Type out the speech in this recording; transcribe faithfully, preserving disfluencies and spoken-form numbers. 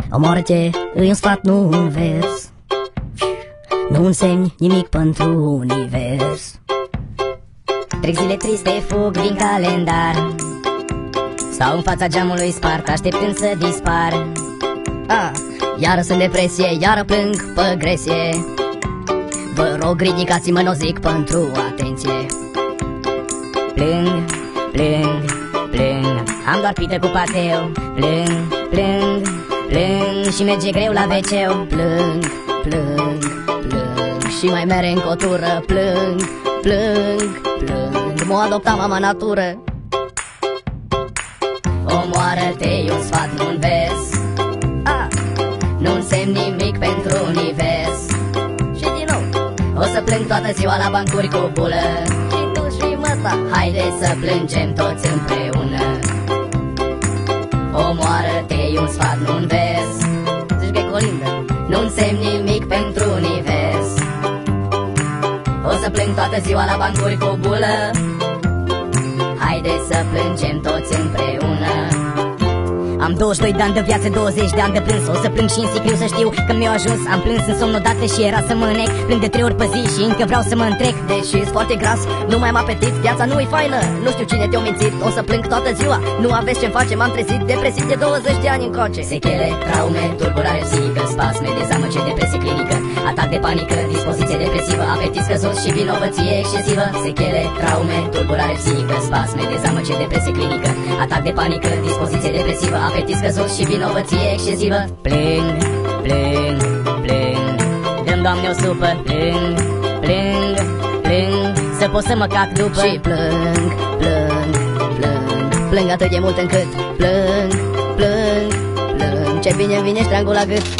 Omoară-te, îi un sfat, nu un vers, nu însemni nimic pentru univers. Trec zile triste, fug din calendar, stau în fața geamului spart, așteptând să dispar. ah, Iară sunt depresie, iară plâng pe gresie. Vă rog, ridicați-mă, n-o zic pentru atenție. Plâng, plâng, plâng, am doar pită cu pateu. Plâng, plâng, plâng și merge greu la veceu. Plâng, plâng, plâng și mai mere în cotură. Plâng, plâng, plâng, m-o adopta mama natură. Omoară-te, e un sfat, nu un vers, ah, nu însemn nimic pentru univers. Și din nou, o să plâng toată ziua la bancuri cu bulă. Și tu și măta, haide să plângem toți împreună. Omoară-te, e un sfat, nu un vers, zici că e colindă, nu însemn nimic pentru univers. O să plâng toată ziua la bancuri cu bulă. Haide să plângem toți împreună. Am douăzeci și doi de ani de viață, douăzeci de ani de plâns. O să plâng și în sicriu să știu că mi-au ajuns. Am plâns în somn odată și era să mă nec. Plâng de trei ori pe zi și încă vreau să mă întrec. Deși-s foarte gras, nu mai am apetit, viața nu-i faină, nu știu cine te-o mințit. O să plâng toată ziua, nu aveți ce-mi face. M-am trezit depresiv de douăzeci de ani încoace. Sechele, traume, tulburare psihică, spasme, dezamăgiri, depresie clinică, atac de panică, dispoziție depresivă, apetit scăzut și vinovăție excesivă. Sechele, traume, tulburare psihică, spasme, dezamăgiri, depresie clinică, atac de panică, dispoziție depresivă, apetit scăzut și vinovăție excesivă. Plâng, plâng, plâng, dă-mi, Doamne, o supă. Plâng, plâng, plâng, să pot să mă cac după. Și plâng, plâng, plâng, plâng atât de mult încât plâng, plâng, plâng, ce bine-mi vine ștrangul la gât.